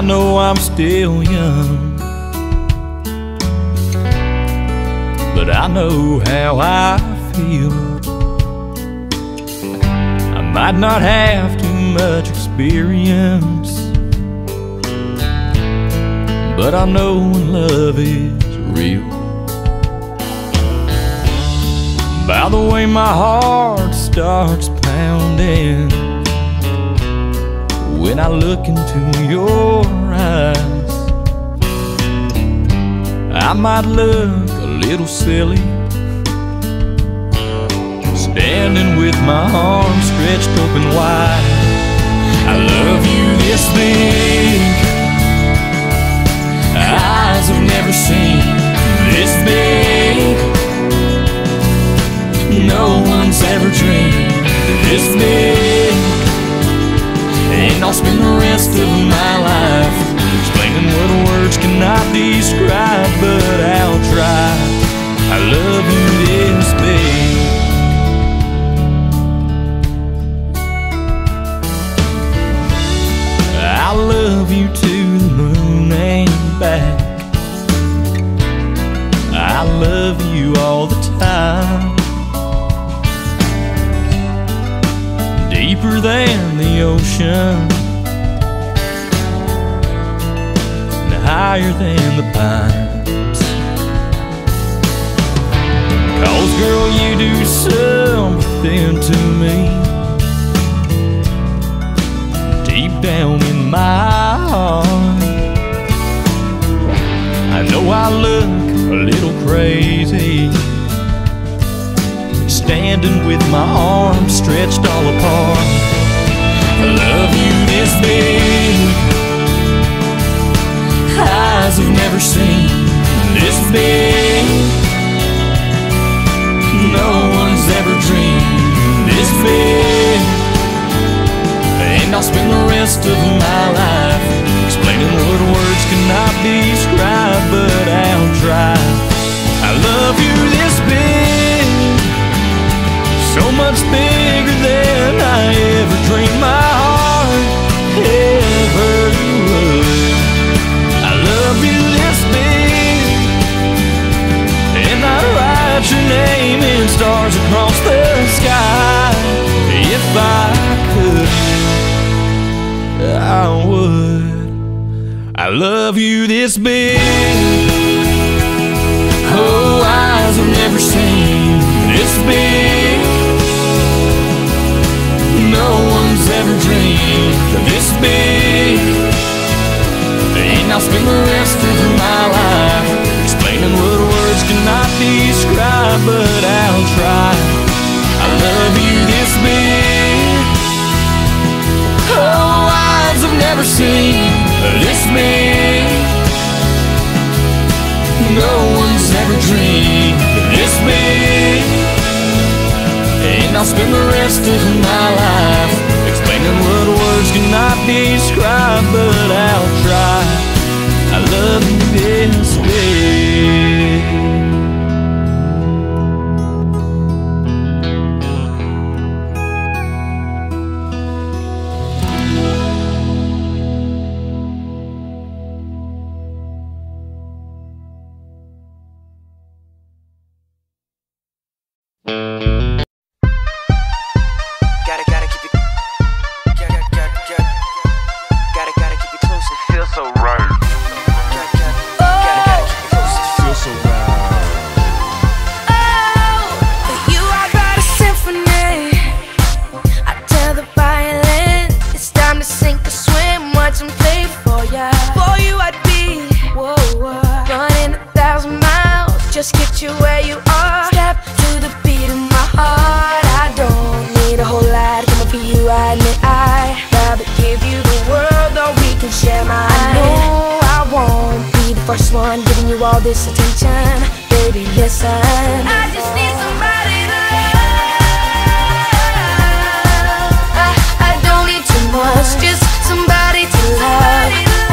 know I'm still young, but I know how I feel. I might not have too much experience, but I know when love is real. By the way my heart starts pounding when I look into your eyes, I might look a little silly, standing with my arms stretched open wide. I love you this big, eyes have never seen this big, no one's ever dreamed this big. And I'll spend the rest of my life explaining what words cannot describe, but I'll try. I love you this big. I love you to the moon and back. I love you all the time, deeper than the ocean and higher than the pines. 'Cause girl, you do something to me deep down in my heart. I know I look a little crazy, standing with my arms stretched all apart. I love you this big, eyes have never seen this big, no one's ever dreamed this big. And I'll spend the rest of my life explaining what words cannot describe, but I'll try. I love you this big, so much bigger than I ever dreamed my heart ever would. I love you this big, and I'd write your name in stars across the sky. If I could, I would. I love you this big, oh, eyes have never seen this big, no one's ever dreamed this big. And I'll spend the rest of my life explaining what words cannot describe, but I'll try. I love you this big, oh, eyes have never seen this big, no one's ever dreamed this big. And I'll spend the rest of my life explaining what words cannot describe, but I'll try. I love you this big. First one giving you all this attention, baby, listen. I just need somebody to love. I don't need too much, just somebody to love.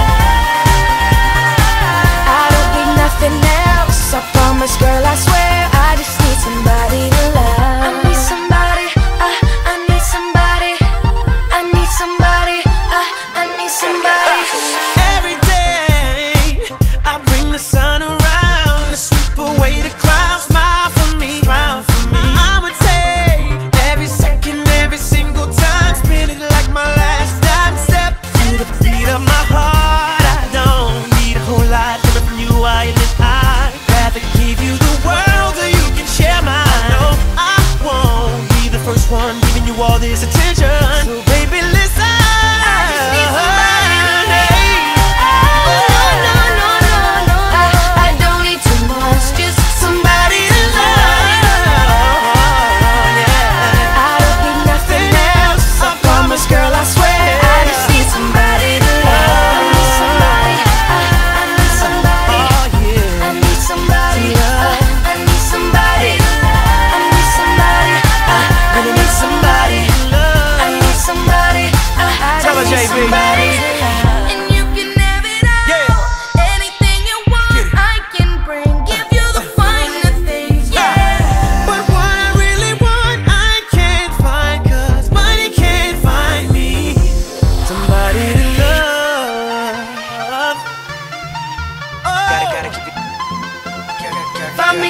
I don't need nothing else, I promise, girl, I swear. I just need somebody to love. I need somebody, I need somebody, I need somebody, I need somebody.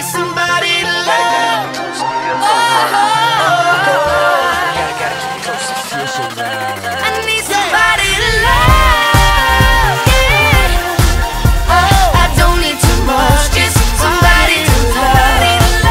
need somebody to love. I need somebody to love. Yeah. I don't need too much, just somebody to love.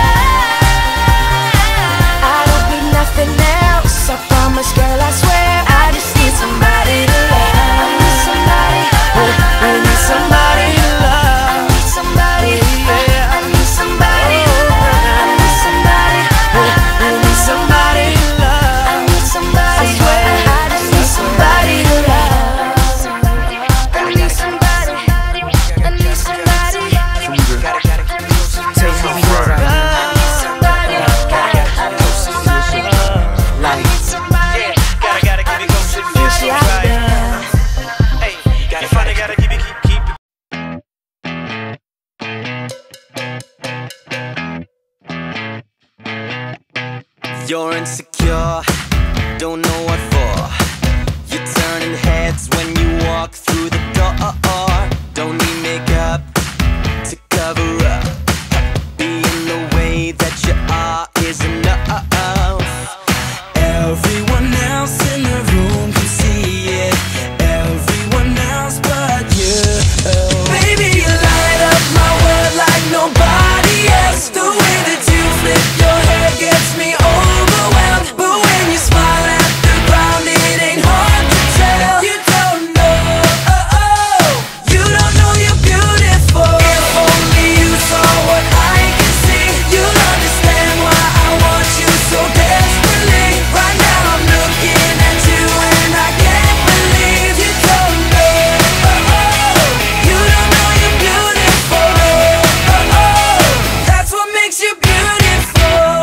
I don't need nothing else, I promise, girl, I swear. I just need somebody to love. I need somebody. I need somebody to love. I need somebody. I need somebody to love. I need somebody. I need somebody to love. I need somebody. I swear I just need somebody to love. I need somebody. I need somebody. Take me right. You're insecure, don't know what for. You're turning heads when you walk through the door. Don't need makeup to cover up. Being the way that you are is enough. Everyone else in the room can see it. Everyone else but you. Baby, you light up my world like nobody else. The way that you flip your hair gets me overwhelmed. But when you smile at the ground, it ain't hard to tell. You don't know, you don't know you're beautiful. If only you saw what I can see, you'll understand why I want you so desperately. Right now I'm looking at you and I can't believe you don't know, you don't know you're beautiful. That's what makes you beautiful.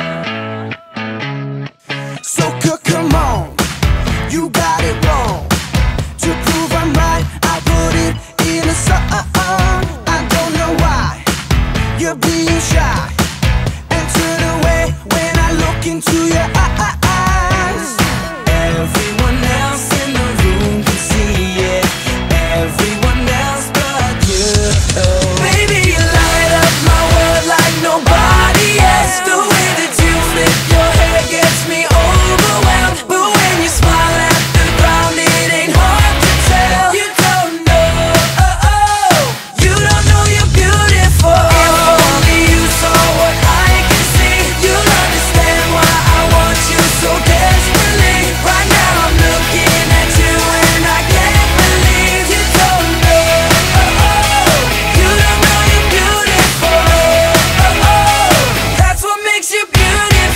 So come on, you got it wrong. To prove I'm right, I put it in a song. I don't know why you're being shy and turn away when I look into your eyes. Everyone else in the room can see it. Everyone else but you. Baby, you light up my world like nobody else. The way that you flip your hair gets me overwhelmed. But when you smile at the ground, it ain't hard to tell. You don't know, you don't know you're beautiful. If only you saw what I can see, you'll understand why I want you so desperately. Right now I'm looking at you and I can't believe you don't know, you don't know you're beautiful. That's what makes you beautiful.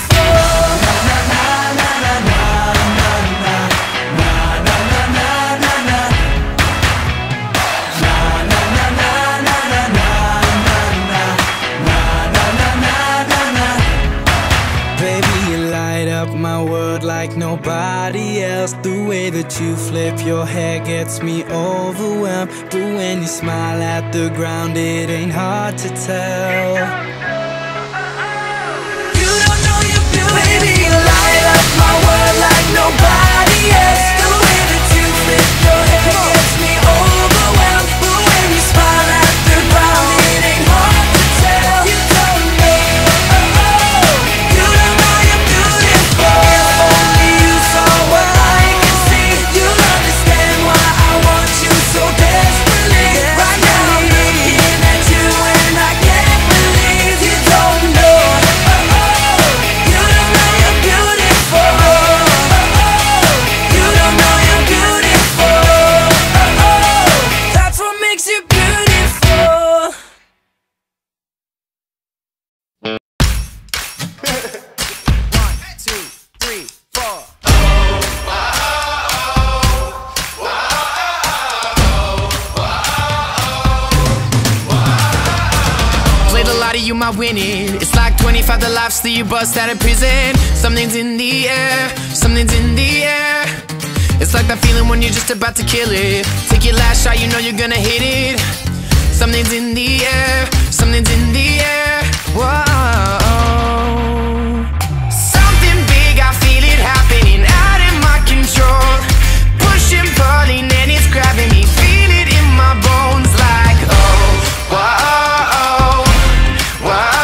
Baby, you light up my world like nobody else. The way that you flip your hair gets me overwhelmed. But when you smile at the ground, it ain't hard to tell. You don't know you're beautiful. Baby, you light up my world like nobody else. The way that you flip your hair gets me overwhelmed. But when you smile at the ground, it ain't hard to tell. You don't know, you don't know you're beautiful. If only you saw what I can see, you'll understand why I want you so desperately. Right now I'm looking at you and I can't believe you don't know, you don't know you're beautiful. You don't know you're beautiful. That's what makes you beautiful. 1, 2, 3, 4. Played a lot of you might win it. It's like 25 the lives that you bust out of prison. Something's in the air, something's in the air. It's like that feeling when you're just about to kill it. Take your last shot, you know you're gonna hit it. Something's in the air, something's in the air. Whoa. Something big, I feel it happening out of my control. Pushing, pulling, and it's grabbing me. Feel it in my bones like, oh, whoa, whoa.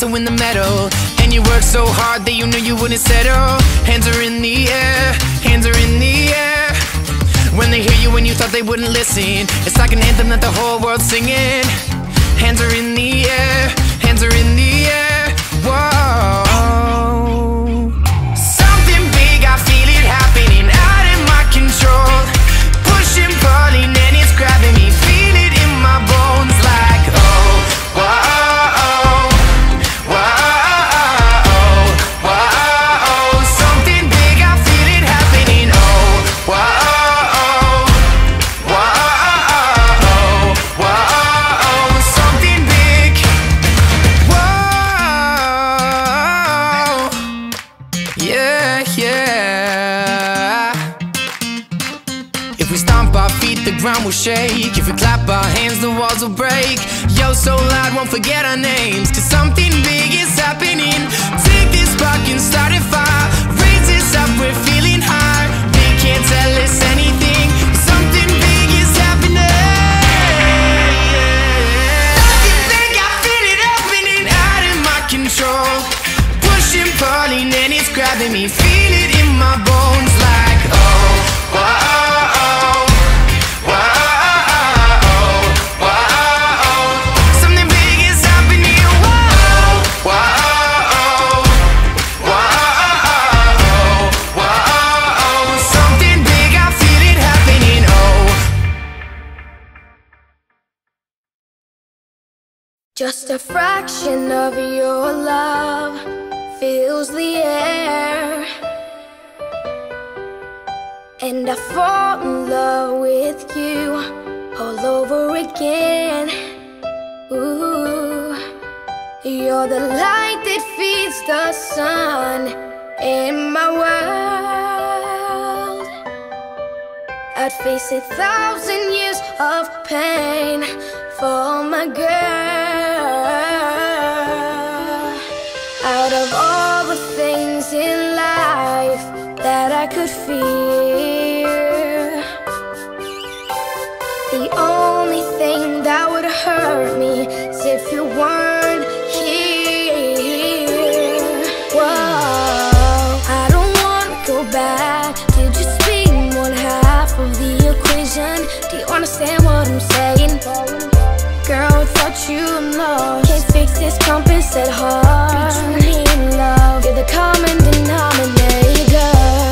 to win the medal. And you work so hard that you knew you wouldn't settle. Hands are in the air, hands are in the air. When they hear you when you thought they wouldn't listen, it's like an anthem that the whole world's singing. Hands are in the air, hands are in the air. Whoa. Something big, I feel it happening out of my control. Pushing, pulling, and it's grabbing me. Feel it in my bones like oh, whoa, whoa, whoa. Something big, I feel it happening. Oh, whoa. The ground will shake. If we clap our hands, the walls will break. Yo, so loud, won't forget our names. Cause something big is happening. Take this spark and start a fire. Raise this up, we're feeling high. They can't tell us anything. Something big is happening. Something big, I feel it happening out of my control. Pushing, pulling, and it's grabbing me. Feel it in my bones like oh, whoa. Just a fraction of your love fills the air, and I fall in love with you all over again. Ooh, you're the light that feeds the sun in my world. I'd face 1,000 years of pain for my girl. Out of all the things in life that I could fear, the only thing that would hurt me is if you weren't here. Whoa, I don't wanna go back to just being one half of the equation. Do you understand what I'm saying? Girl, without you I'm lost. Can't fix this compass at heart. Between me and love, you're the common denominator.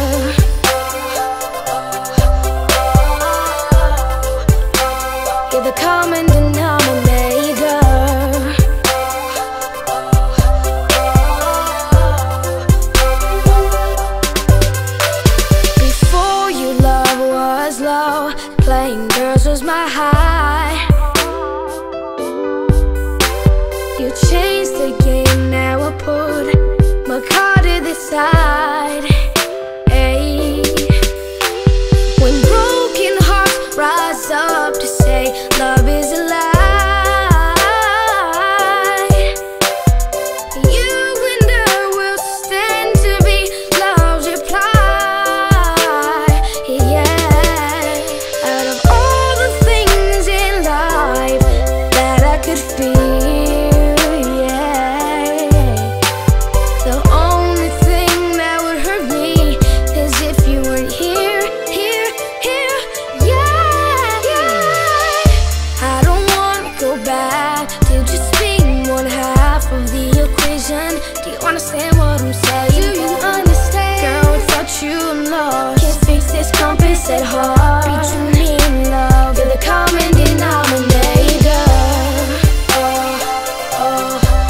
You're the common denominator. Before you, love was low. Playing girls was my high. You changed the game, now I put my card to the side. Ay. When broken hearts rise up to say love is a lie, you and I will stand to be love's reply. Yeah, out of all the things in life that I could feel, do you understand what I'm saying? Do you understand? Girl, without you I'm lost. Can't fix this compass at heart. Between me and love, you're the common denominator. Oh, oh,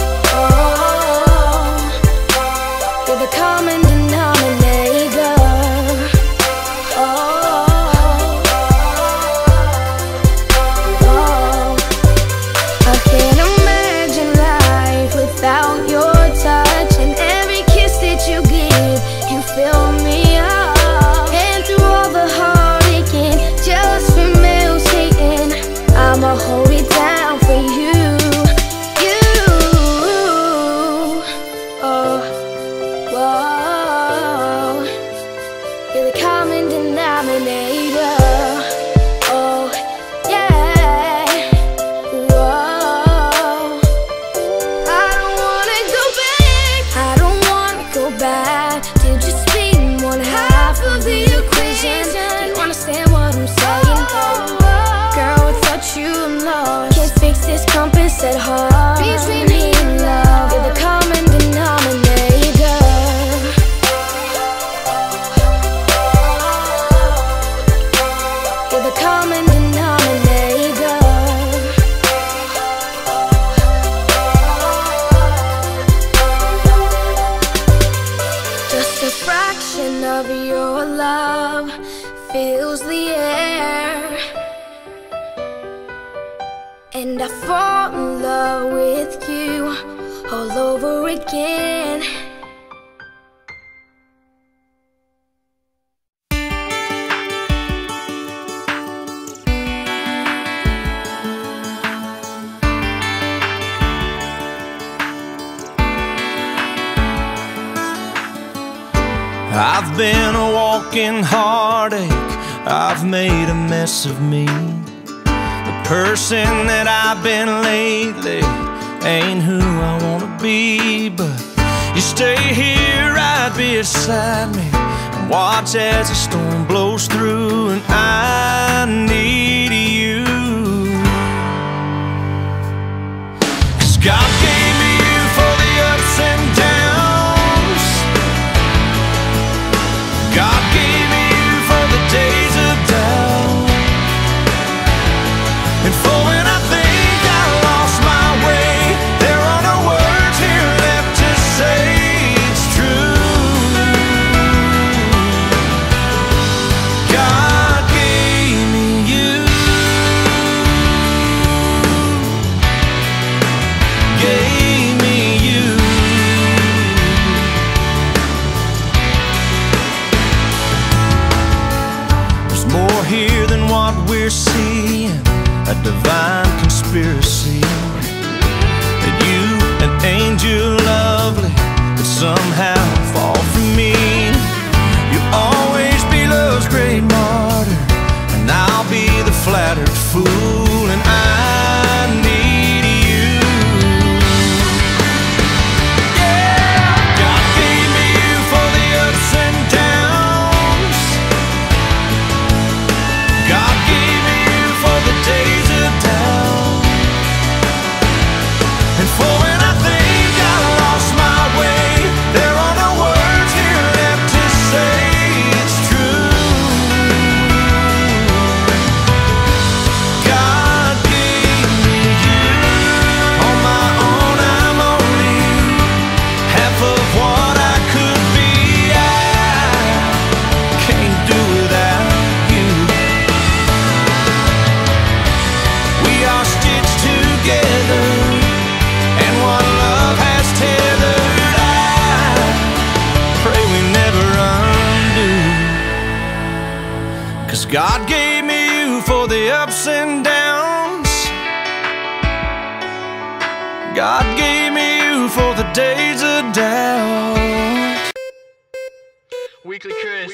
oh. You're the common denominator. Oh, oh. I can't imagine life without your touch, and every kiss that you give, you fill me up. And through all the heartache and just for hating, I'ma hold it down for you. You, oh, whoa, you're the common denominator. Oh, yeah, whoa. I don't wanna go makes this compass at heart. Between me and love, you're the common denominator. You're the common denominator. Just a fraction of your love fills the air, and I fall in love with you all over again. I've been a walking heartache, I've made a mess of me. The person that I've been lately ain't who I wanna be. But you stay here right beside me and watch as the storm blows through, and I need you. 'Cause God gave me you for the ups and downs. God gave me you for the days of doubt, and for when I think I lost my way, there are no words here left to say it's true. God gave me you, gave me you. There's more here than what we're seeing, a divine conspiracy, that you, an angel lovely, could somehow fall for me. You'll always be love's great martyr, and I'll be the flattered fool, and I need you. Yeah, God gave me you for the ups and downs. God gave me you for the days of doubt, and for when I think I lost my way, there are no words here left to say it's true. God gave me you. On my own I'm only half of what I could be. I can't do without you. We are stitched together, and what love has tethered, I pray we never undo. 'Cause God gave me you for the ups and downs. God gave me you for the days of doubt. Weekly Chris.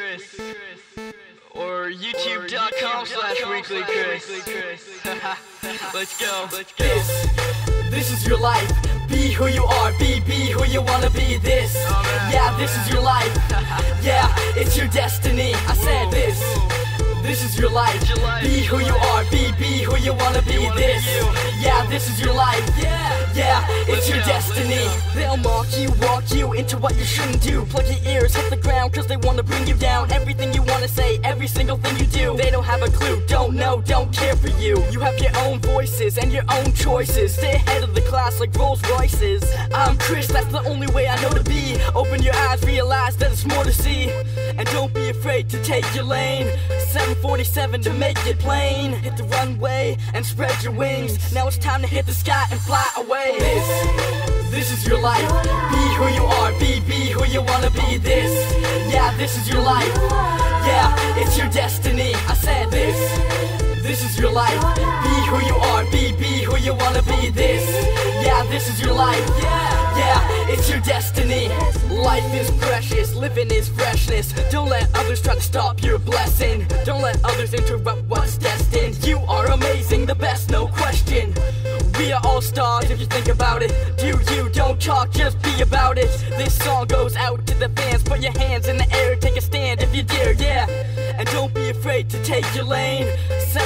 Or youtube.com/weeklychris. Let's go. This is your life. Be who you are. Be who you wanna be. Yeah, this is your life. Yeah, it's your destiny. I said this. This is your life. Be who you are. Be who you wanna be. Yeah, this is your life. Yeah, it's your destiny. They'll mock you, walk you into what you shouldn't do. Plug your ears, hit the ground, 'cause they wanna bring you down. Everything you wanna say, every single thing you do, they don't have a clue, don't know, don't care for you. You have your own voices and your own choices. Stay ahead of the class like Rolls Royces. I'm Chris, that's the only way I know to be. Open your eyes, realize that it's more to see, and don't be afraid to take your lane. 747 to make it plain. Hit the runway and spread your wings. Now it's time to hit the sky and fly away. This is your life. Be who you are. Be who you wanna be. Yeah, this is your life. Yeah, it's your destiny. I said this. This is your life. Be who you are. Be who you wanna be. Yeah, this is your life. Yeah, it's your destiny. Life is precious, living is freshness. Don't let others try to stop your blessing. Don't let others interrupt what's destined. You are amazing, the best, no question. We are all stars if you think about it. Do you, don't talk, just be about it. This song goes out to the fans. Put your hands in the air, take a stand if you dare, yeah. And don't be afraid to take your lane.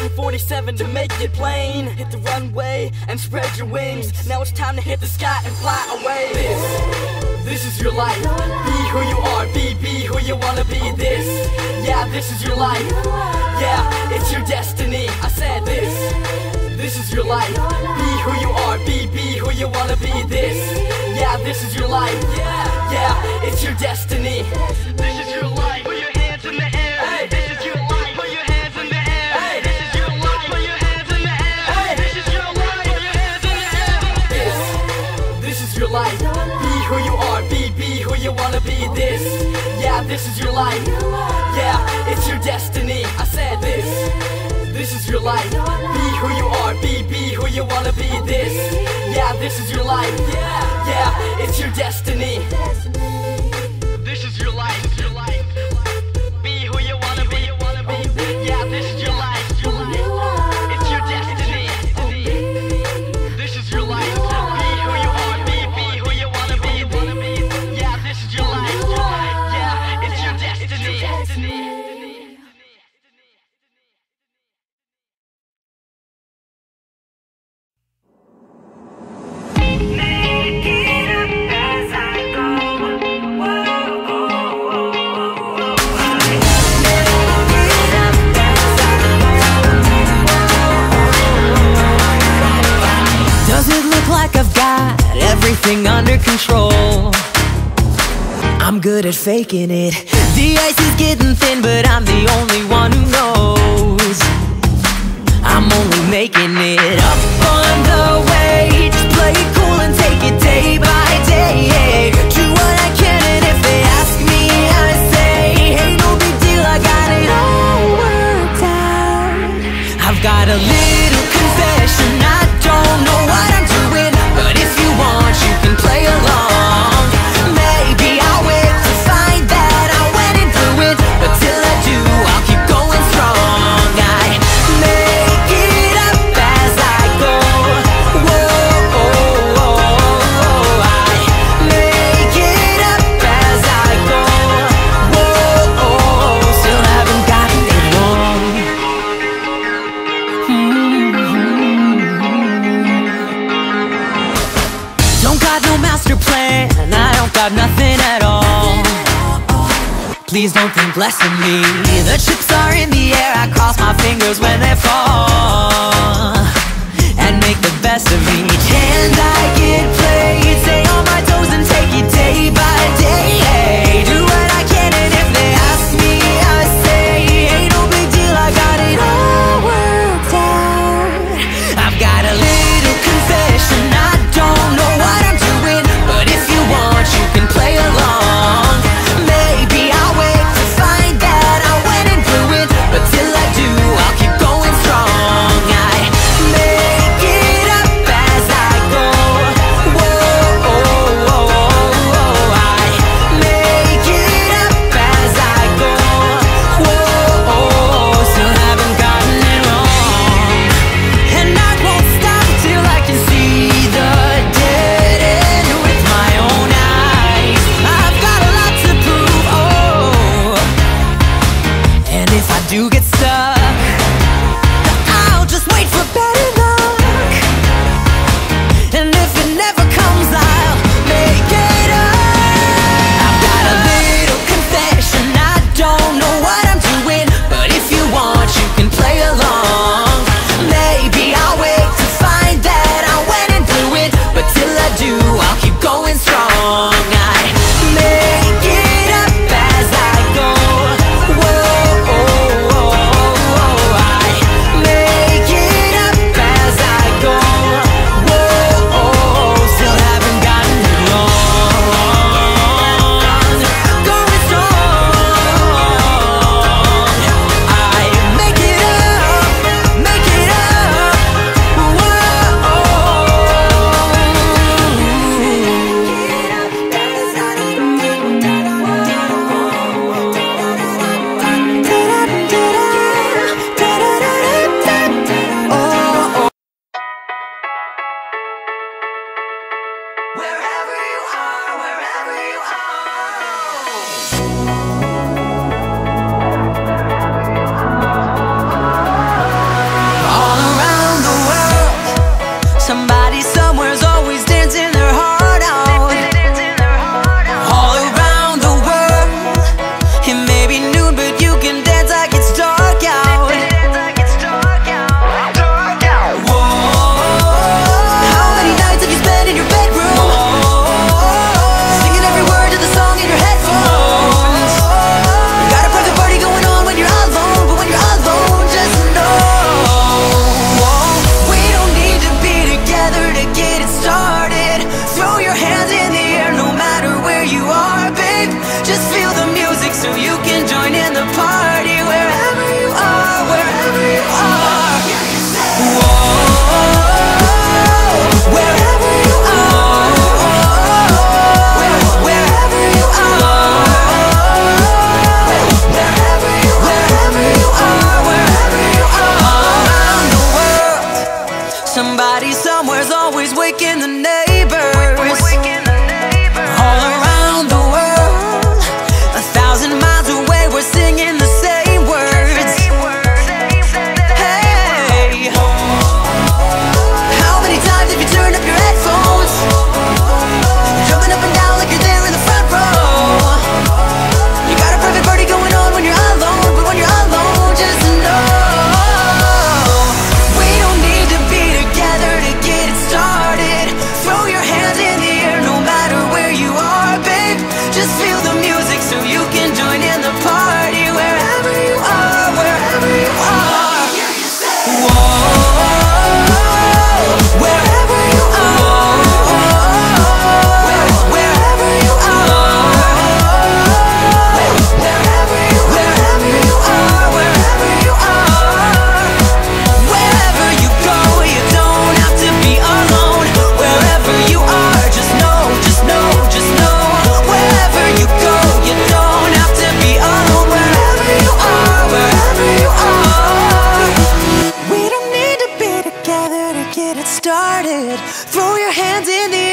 747 to make it plain. Hit the runway and spread your wings. Now it's time to hit the sky and fly away. This is your life. Be who you are, be who you wanna be. This is your life. Yeah, it's your destiny. I said this is your life. Be who you are, be who you wanna be. This is your life. Yeah, it's your destiny. This is your life. Put your hands in the air. Hey. This is your life. Put your hands in the air. Hey. This is your life. Put your hands in the air. Hey. This is your life. Put your hands in the air. This is your life. Be who you are, be who you wanna be. This is your life. Yeah, it's your destiny. I said this is your life. Be who you are, be who you wanna be. This is your life. Yeah, it's your destiny. This is your life. Be who you wanna be. Yeah, this is your life. It's your destiny. This is your life. Be who you are, be who you wanna be. Yeah, this is your life. Yeah, it's your destiny. Everything under control. I'm good at faking it. The ice is getting thin, but I'm the only one who knows. I'm only making it up on the way. Just play it cool and take it day by day. Do what I can, and if they ask me, I say, hey, no big deal, I got it all worked out. I've got a little confession, I don't know what I'm doing, but if you want, you can play along. Maybe I'll wait to find that I went and blew it, but till I do, I'll keep going strong. I make it up as I go. Whoa, oh, oh, oh. I make it up as I go. Whoa, oh, still haven't gotten it wrong. Don't got no master plan, I don't got nothing at all. Please don't think less of me. The chips are in the air, I cross my fingers when they fall, and make the best of each hand I get played. Stay on my toes and take it day by day. Do what I can, and if they ask me, I say, hey, no big deal, I got it all worked out. I've got a little confession, I don't know what I'm doing, but if you want, you can play along. Maybe I'll wait to find that I went and blew it, but till I do, I'll keep going strong. I make it up as I go. Whoa, oh, oh, oh. I make it up as I go. Whoa, oh, still haven't gotten it wrong, and I won't stop till I can see the dead end with my own eyes. I've got a lot to prove, oh, and if I do get stuck, I'll just wait for better luck, and if it never comes, I'll make it up. I've got a little confession, I don't know what I'm doing, but if you want, you can play along. Maybe I'll wait to find that I went and blew it, but till I do, I'll keep going strong. I make it up as I go. Whoa, oh, oh, oh. I make it up as I go. Whoa, oh, still haven't gotten it wrong. Going strong. I make it up, make it up. Whoa, oh. Wherever you are, wherever you are. somewhere's always waking the neighbors. All around the world, 1,000 miles away, we're singing the same words. Hey, how many times have you turned up your headphones, jumping up and down like you're there in the front row? You got a private party going on when you're alone, but when you're alone, just know we don't need to be together to get it started. Throw your hands in the air no matter where you are, babe. Just feel the music so you can join in the party wherever you are, wherever you are. Whoa, wherever you are, wherever you are, wherever you are, wherever you are. Wherever you go, you don't have to be alone. Wherever you are, just know, just know, just know. Wherever you go, you don't have to be alone. Wherever you are, wherever you are. We don't need to be together to get it started. Throw your hands in the